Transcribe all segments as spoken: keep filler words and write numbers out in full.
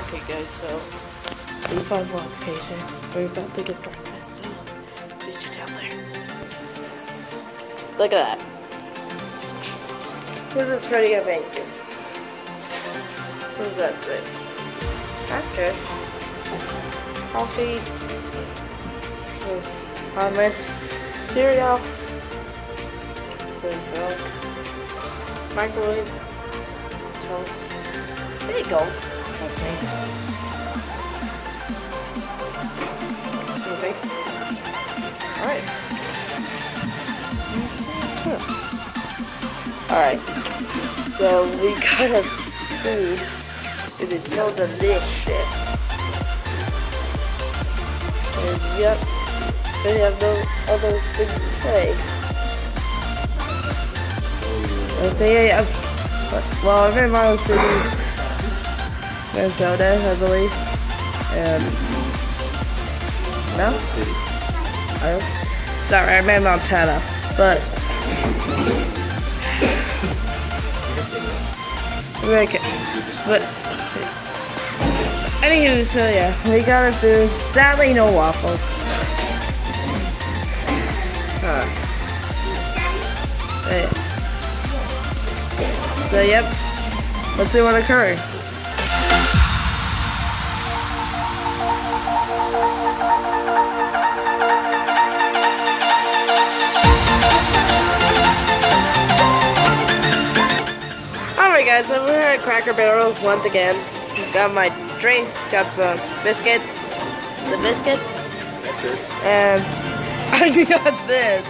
Okay guys, so B five location. We're about to get breakfast, so meet you down there. Look at that. This is pretty amazing. What does that say? That's good. Coffee. There's comments. Cereal. There's milk. Microwave. Toast. Bagels. That's nice. Excuse me. Alright. Alright. So we got our food. It is so delicious. And yep, they have no other thing to say. I say, uh, well, I'm in Miles City, Minnesota, I believe. And no? I was, sorry, I'm in Montana, but okay, but anywho, so yeah, we got our food. Sadly, no waffles. Huh. So, yeah. So yep, let's see what occurs. Alright guys, so we're at Cracker Barrel once again. Got my drinks, got some biscuits, the biscuits, and I got this.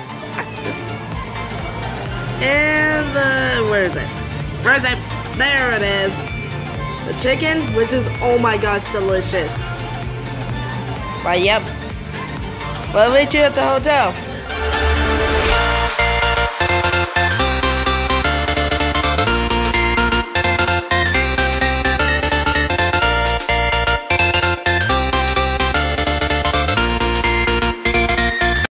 And uh, where is it? Where is it? There it is. The chicken, which is, oh my gosh, delicious. But yep, we'll meet you at the hotel.